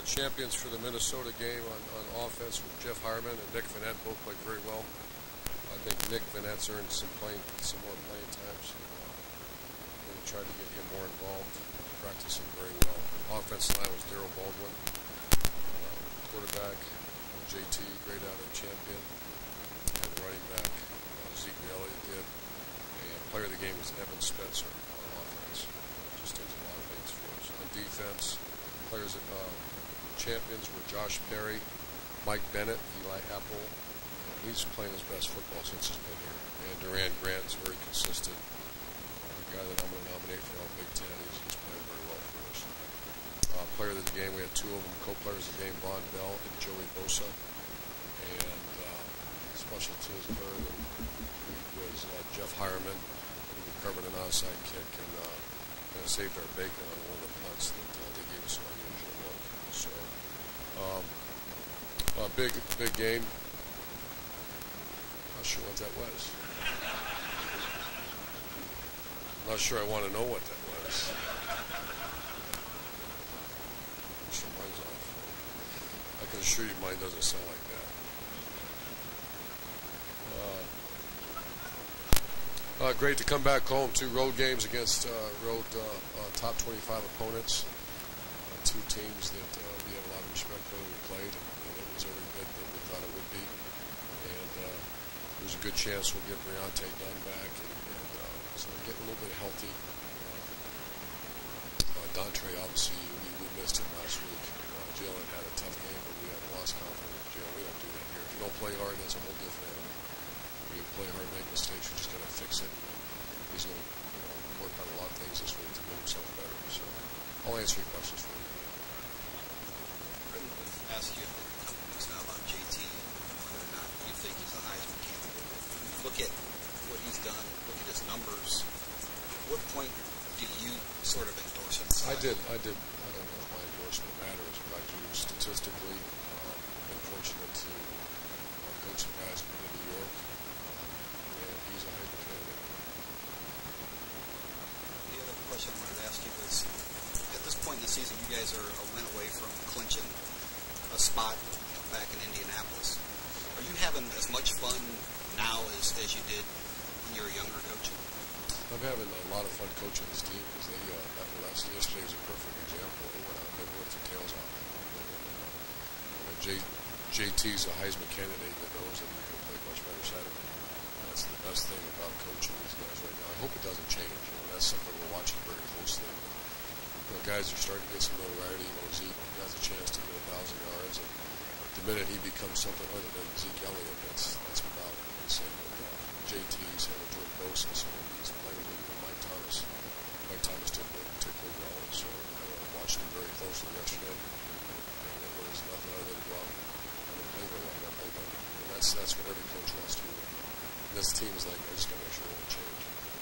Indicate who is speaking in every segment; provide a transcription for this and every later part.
Speaker 1: champions for the Minnesota game on offense with Jeff Harmon and Nick Vanette both played very well. I think Nick Vanette's earned some more playing time. So we tried to get him more involved, practicing very well. Offensive line was Darryl Baldwin. Quarterback JT, great out of champion, and running back Zeke Elliott did. And player of the game was Evan Spencer on offense. Just does a lot of things for us. On defense, players champions were Josh Perry, Mike Bennett, Eli Apple. He's playing his best football since he's been here. And Durant Grant is very consistent. The guy that I'm going to nominate for all Big Ten. He's playing very well for us. Player of the game, we had two of them, co-players of the game, Von Bell and Joey Bosa. And special teams player of the week was Jeff Hireman, who recovered an onside kick and saved our bacon on one of the punts that they gave us an unusual look. So, big game. Not sure what that was. Not sure I want to know what that was. I'm sure mine's off. I can assure you mine doesn't sound like that. Great to come back home. 2 road games against top 25 opponents. 2 teams that we have a lot of respect for that we played, and it was every bit that we thought it would be. And there's a good chance we'll get Briante done back, and so we're getting a little bit healthy. Dontre, obviously, we missed him last week. Jalen had a tough game, but we have lost confidence in Jalen. We don't do that here. If you don't play hard, that's a whole different animal. When you play hard, make mistakes, you're just going to fix it. He's going to work on a lot of things this week to make himself better. So I'll answer your questions for you.
Speaker 2: Ask you just now about JT and whether or not you think he's a Heisman candidate. When you look at what he's done, look at his numbers, at what point do you sort of endorse him?
Speaker 1: I did. I don't know if my endorsement matters, but I do statistically. Been fortunate to coach some guys in New York, and he's a Heisman candidate.
Speaker 2: The other question I wanted to ask you was, at this point in the season, you guys are a win away from clinching a spot back in Indianapolis. Are you having as much fun now as you did when you were younger coaching?
Speaker 1: I'm having a lot of fun coaching this team because they, yesterday was a perfect example. They went out and they worked their tails off. JT's a Heisman candidate that knows that he can play much better side of it. That's the best thing about coaching these guys right now. I hope it doesn't change. That's something we're watching very closely. Guys are starting to get some notoriety. Zeke has a chance to get 1,000 yards, and the minute he becomes something other than Zeke Elliott, that's about it. The same with JT's and Jordan Bosa, so he's playing with Mike Thomas. Mike Thomas did particularly well, so I watched him very closely yesterday, and it was nothing other than go out and play well. I got to play better, and that's what every coach wants to do. And this team is like, I just got to make sure it won't change.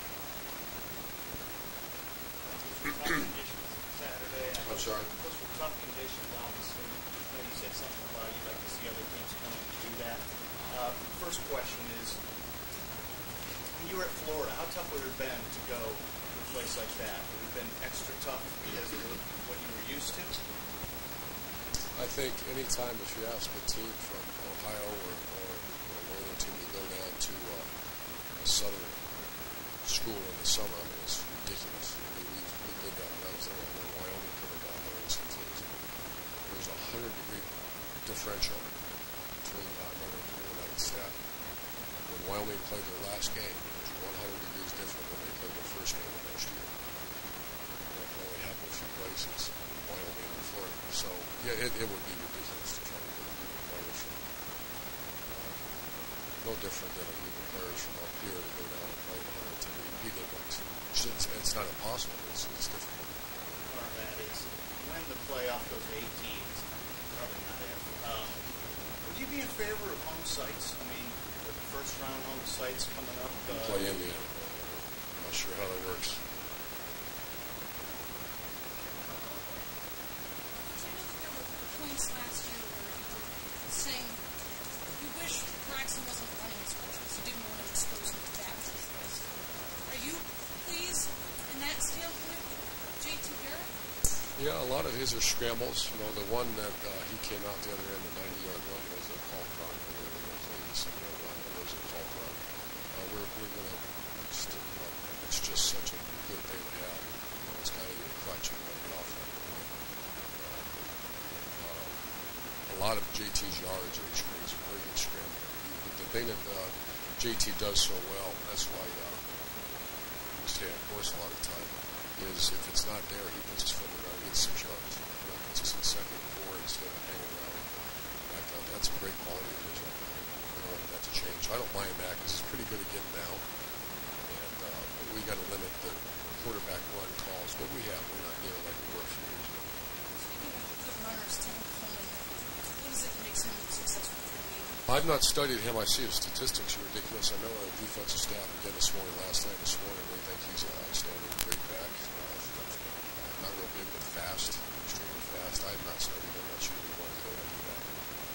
Speaker 1: I'm sorry?
Speaker 3: Those were tough conditions, obviously. You said something about you'd like to see other teams come and do that. First question is, when you were at Florida, how tough would it have been to go to a place like that? Would it have been extra tough because of what you were used to?
Speaker 1: I think any time if you ask a team from Ohio or northern team to go down to a southern school in the summer, I mean, it's ridiculous. We did that when I was there. Wyoming coming down there and some teams. There was a 100-degree differential between United States. When Wyoming played their last game, it was 100 degrees different than they played their first game the next year. That can only happen a few places, Wyoming and Florida. So, yeah, it would be ridiculous to try to get even players from no different than a group of players from up here to go down and play 110 degree heat. It's not impossible. It's difficult.
Speaker 3: Part of that is when the playoff goes to 8 teams, probably not if. Would you be in favor of home sites? I mean, the first round home sites coming up.
Speaker 1: Play Indiana. I'm not sure how that works.
Speaker 4: I know that there were points last year where you were saying you wish Braxton wasn't running as much because you didn't want to expose him to that. Are you pleased in that standpoint, JT Garrett?
Speaker 1: Yeah, a lot of his are scrambles. You know, the one that he came out the other end, the 90-yard run, was a called run. Or whatever it was, 87-yard run. It was a called run. We're going to, it's just such a good thing to have. You know, it's kind of your crutch and what you offer. A lot of JT's yards are screens, very good scramble. The thing that JT does so well, that's why we stay on course a lot of the time, is if it's not there, he puts his foot in the ground and gets 6 yards. You know, puts us in second and 4 instead of hanging around. That's a great quality of his. I don't want that to change. I don't mind that because he's pretty good at getting down. And but we got to limit the quarterback run calls. What we have, we're not near like we were a few years ago.
Speaker 4: Speaking of good runners, Tim Coleman, what is it that makes him successful for you?
Speaker 1: I've not studied him. I see his statistics are ridiculous. I know the defensive staff again this morning, this morning, they think he's an outstanding great back. Not real big, but fast, extremely fast. I have not studied him. Not sure he was going to do that.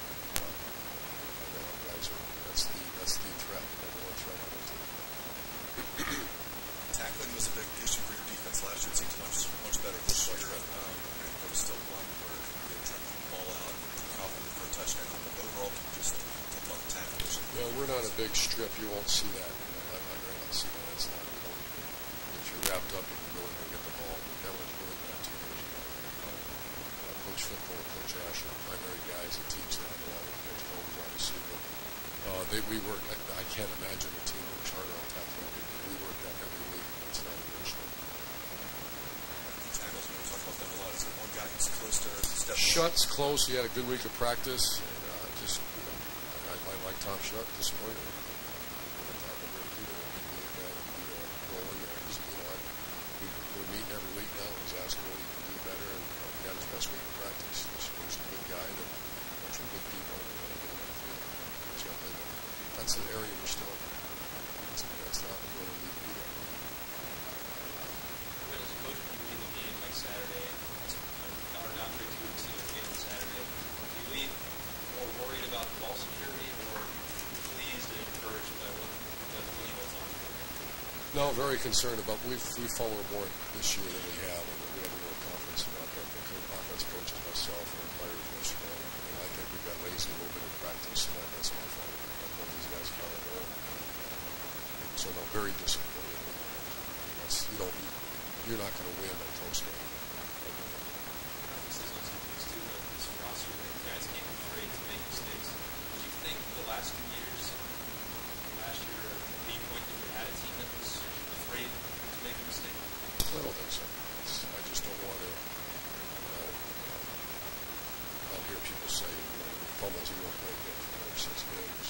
Speaker 1: I know our guys are. That's the threat. Number one threat on the team.
Speaker 5: Tackling was a big issue for your defense last year. It seems much better this year. And there was still one where you were trying to keep the ball out, Kaufman for a touchdown. But overall, can you just talk about the tackling issue?
Speaker 1: Well, we're not a big strip. You won't see that. I very not see that. It's not. If you're wrapped up, you can really go get the ball. But that was really bad 2 years ago. Coach Fickle and Coach Asher are primary guys that teach that. A lot of Coach Holmes, obviously. But we work. I can't imagine a team works harder on tackling. We work that every week. It's not an issue.
Speaker 5: Tackles, we talk about them a lot. Is there one guy who's close to step up?
Speaker 1: Shutt's close. He had a good week of practice. And I like Tom Shutt. Disappointed. I thought we were going to be a guy that would roll in there. We're meeting every week now. He's asking what he can do better. And he got his best week of practice. He's a good guy. Bunch of good people. That's an area we're still. That's not where we need to be there.
Speaker 6: When as a coach, when you leave the game like Saturday, or down 3-2 game on Saturday, do you leave more worried about ball security or pleased and encouraged by what what's on?
Speaker 1: No, very concerned about. We've fallen more this year than we have, and we have a real confidence about that. The offense coaches, myself, and the players yesterday, and I think we got lazy a little bit in practice, and that's my fault. These guys accountable. So no, very disappointed. You're not going to win a close game.
Speaker 6: This is on some things too, this roster, guys can't be afraid to make mistakes. Do you think the last 2 years, last year, the point that you had a team that was afraid to make a mistake?
Speaker 1: I don't think so. I just don't want to. I'll hear people say, fumbles, you won't play again for 6 games.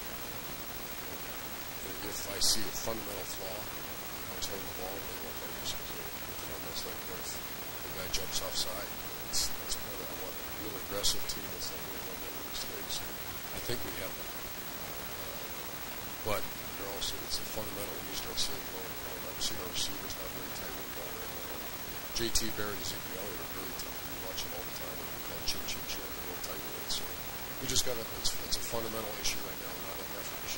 Speaker 1: If I see a fundamental flaw, I was holding the ball and they won't play for 6 games. It's like if the guy jumps offside. That's part of what a real aggressive team is that we won't make mistakes. I think we have them. But they're also, it's a fundamental. When you start seeing I've seen our receivers not very tight with the ball right now. JT Barrett and Ezekiel Elliott are really tight. We watch them all the time. We call chin, real tight with it. So we just got to, it's a fundamental issue right now, not an effort issue.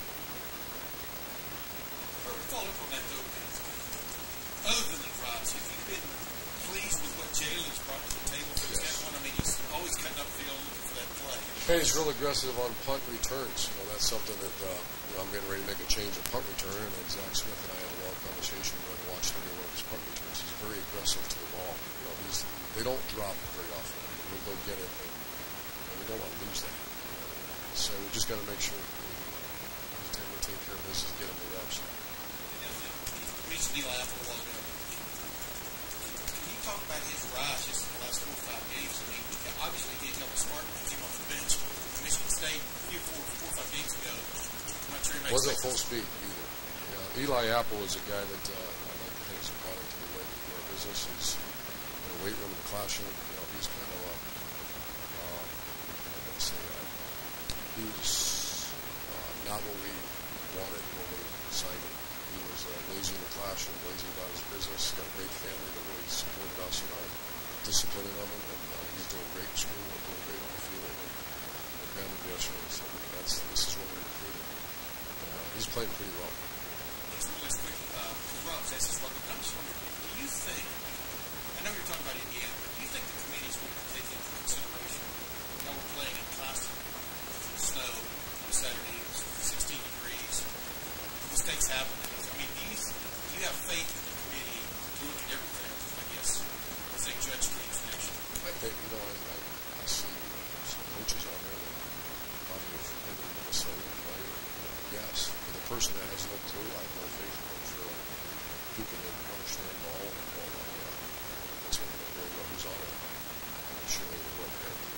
Speaker 7: Follow up on that though, other than the drops, have you been pleased with what Jalen's brought to the table for this next one? I mean, he's always cutting up field looking for that play.
Speaker 1: And he's real aggressive on punt returns. That's something that I'm getting ready to make a change in punt return, and Zach Smith and I had a long conversation when I watched every one of his punt returns. He's very aggressive to the ball. They don't drop it very often. He'll go get it, and we don't want to lose that. So we just got to make sure we take care of business, get him the reps.
Speaker 7: Eli Apple a while ago. Can you talk about his rise just in the last 4 or 5 games? I mean, obviously he got the spark when he came off the bench at Michigan State 4 or 5 games ago. I'm not sure he makes
Speaker 1: wasn't full speed either. Eli Apple is a guy that I like to think is a product of the way we do our business. He's in the weight room, in the classroom. He's kind of he was not what we wanted when we signed him. He was lazy in the classroom, lazy about his business. Got a great family that really supported us in our disciplining of him, and he's doing great in school and doing great on the field. And ran him yesterday, so this is what we recruited. He's playing pretty well.
Speaker 7: Let's really quick. Rob's asked this, but I'm just wondering, do you think? I know you're talking about Indiana, but do you think the
Speaker 1: person that has no clue, I have no faith in them for who can understand ball and ball. That's what they really know who's on it. I'm sure they will work there.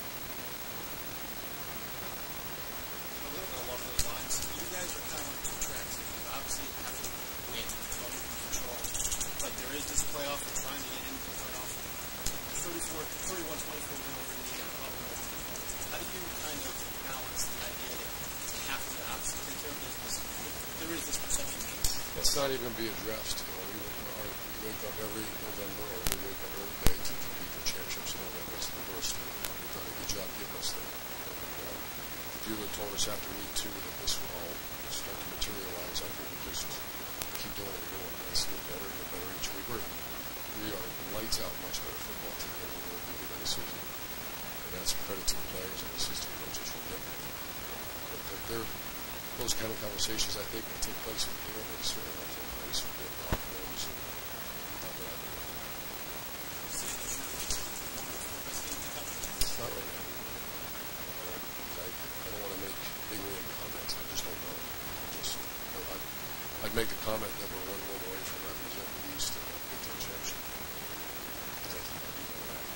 Speaker 7: A little bit along those lines, you guys are kind of on two tracks. You obviously have to win, all you can control, but there is this playoff and trying to get into the playoff. 31-24 win over Indiana. How do you kind of balance the idea that you have to obviously take care of business? There is this perception game.
Speaker 1: It's not even going to be addressed. We wake up every November, or we wake up every day to compete for championships in November. It's the doorstep. We've done a good job getting us there. If you had told us after week 2 that this would all start to materialize, I think we just keep doing what we're doing. Let's get better and get better each week. We are lights out much better football team than we were at the beginning of the season. And that's credit to the players and assistant coaches for getting it. Those kind of conversations, I think, will take place in the game, and certainly will take place in the locker rooms and not that. Not right now. I don't want to make big win comments. I just don't know. I'd make the comment that we're 1 win away from representing the East and Big Ten championship. I think I'd be doing that.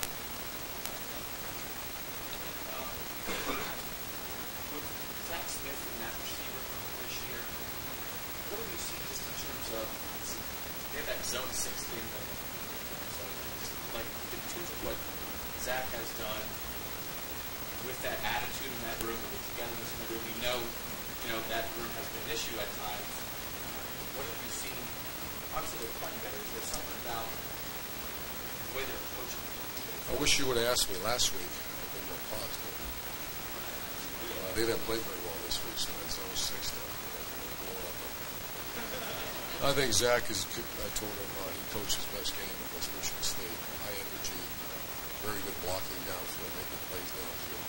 Speaker 6: With Zach Smith in that receiver this year, what have you seen just in terms of they have that zone 6 thing, so just like in terms of what Zach has done with that attitude in that room, with togetherness in the room? We know, that room has been an issue at times. What have you seen? Obviously, they're playing better. Is there something about the way they're approaching it?
Speaker 1: I wish you would have asked me last week. I've been more positive. They didn't play very well this week, so that's always 6 stuff. I think Zach is. I told him he coached his best game against Michigan State. High energy, very good blocking downfield, making plays downfield.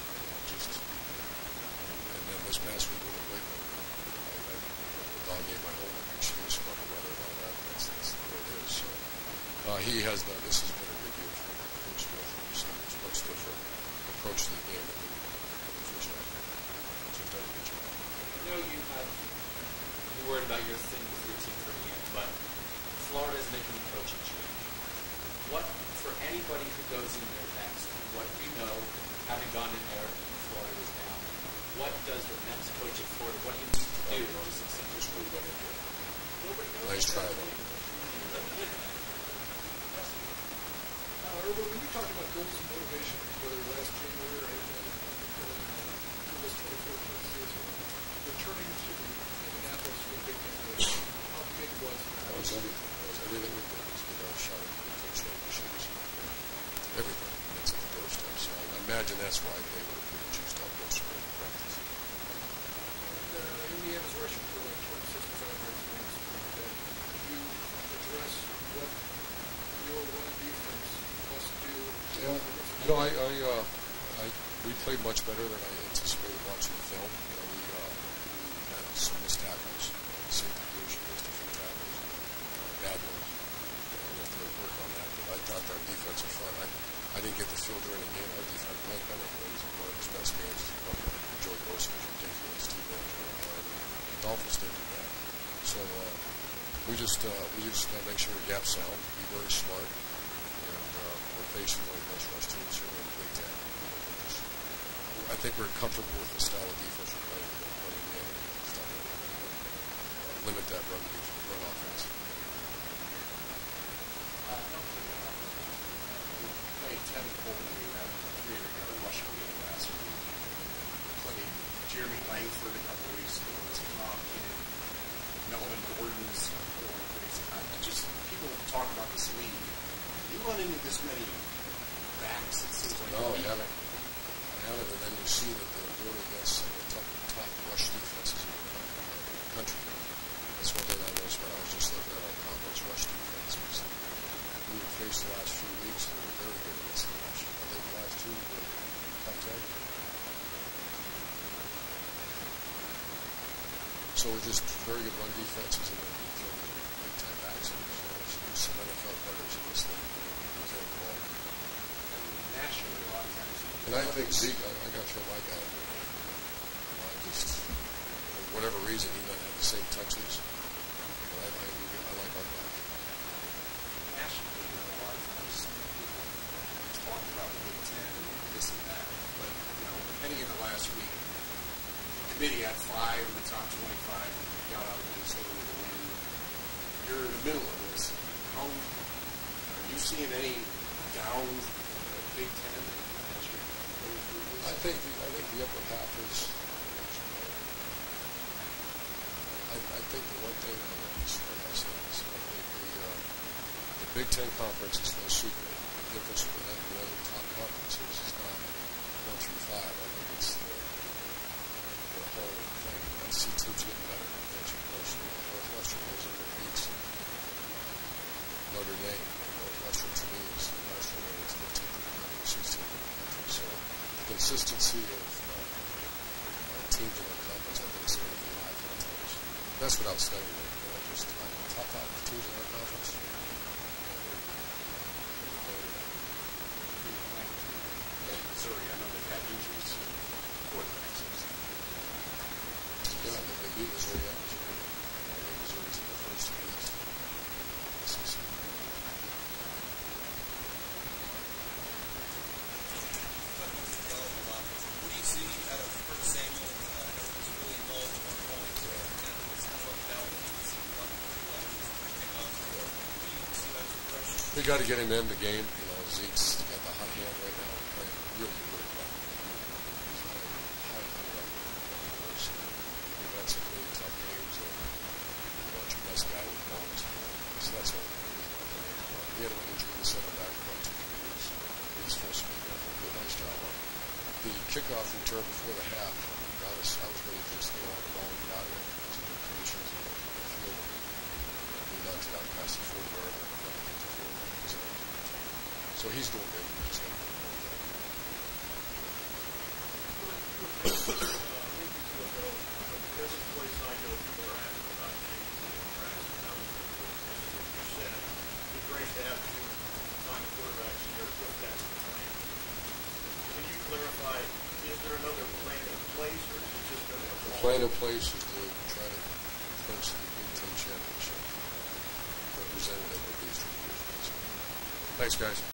Speaker 1: And then this past week when we played them, the dog gave my whole excuse about the weather and all that. That's the way it is. So he has done. This has been a good year for Coach Smith. It's a much different approach to the game than the first half. So he's done a good job.
Speaker 6: I know you're worried about your thing with your team for the end, but Florida is making a coaching change. What, for anybody who goes in there next, what you know, having gone in there, Florida is down, what does the next coach at Florida, what do you need to do to succeed?
Speaker 1: Just move on into it.
Speaker 6: Nobody knows.
Speaker 1: Nice try, though.
Speaker 8: Urban, when you talked about goals and motivation, whether last January or anything, to this 2014 season, returning to Indianapolis with Big Ten, how big was that?
Speaker 1: That was everything. That was everything we did. Was get our shot at the Big Ten championships. Everything. That's at the doorstep. So I imagine that's why they were pretty juiced up most of the practice.
Speaker 8: Indiana's rushing for like 265 yards a game. Could you address what your run defense must do?
Speaker 1: Yeah. We played much better than I anticipated watching the film. We had some missed tackles, safety position, missed a few tackles, bad ones. We have to work on that. But I thought our defensive front, I didn't get the feel during the game. Our defense, Blake Bennett, was one of his best games. Joey Bosa was ridiculous. Steve the Dolphins didn't do that. So we just got to make sure we're gap sound, be very smart, and we're facing one of the best rush teams here in the Big Ten. I think we're comfortable with the style of defense we're playing. Limit that run offense.
Speaker 9: Played Tevin Coleman, who had 300-yard rushing game last week. Played Jeremy Langford a couple of weeks ago as a top kid. Melvin Gordon's going crazy. Just people talk about this league. You run into this many backs, it seems like.
Speaker 1: No, I haven't. And then you see that they're doing against some of the top rush defenses in the country. That's one thing I noticed when I was just looking at our conference rush defense. We were faced the last few weeks, and we were very good against the rush. I think the last 2 were top 10. So we're just very good run defenses, and then we throw the Big Ten backs. So there's some NFL players in this league who can ball.
Speaker 9: Nationally, a lot of times.
Speaker 1: And I think Zeke, I got to throw my guy in there. I just, whatever reason, he doesn't have the same touches. But I like our guy.
Speaker 9: Nationally, a lot of times people talk about the Big Ten and this and that, but heading into last week, the committee had 5 in the top 25 and got out of Minnesota with a win. You're in the middle of this. How are you seeing any down Big Ten as you're going through this?
Speaker 1: I think the upper half is. I think the one thing I want to say is I think the Big Ten Conference is no secret. The difference between that and the other top conferences is not 1 through 5. I think it's the whole thing. I see teams getting better. That's your question. Northwestern goes in and beats Notre Dame. Northwestern to me is the national rating is 15th in the country, 16th in the country. So the consistency of teams in the conference, I think, is going to be high for the teams. That's without studying it. Top 5 teams in our conference.
Speaker 9: Missouri, I know they've had injuries quarterbacks.
Speaker 1: Yeah, they beat Missouri at Missouri. Missouri's in the first of the East.
Speaker 2: What do you see out of Curtis Samuel? He's really involved in our points. It's kind of up and down.
Speaker 1: We got to get him in the game. Zeke's got the hot hand right now. Playing really, really well. He's playing highly well. We've had some really tough games. Your best guy with balls. So that's what he had an injury in the center back for about 2 years. He's supposed to be there. Did a nice job on it. The kickoff return before the half got us. I was ready to just go on the ball and get out of there. It was good conditions in the field. We knocked it out past the 40-yard line. So he's doing good. We just got to put him on there.
Speaker 3: Every place I go, people are asking about Jason and Braxton. How you said it'd be great to have 2 fine quarterbacks here with that plan. Can you clarify, is there another plan in place, or is it just going to
Speaker 1: The plan in place is to try to clinch the Big Ten championship representative of these 3 years. Thanks, guys.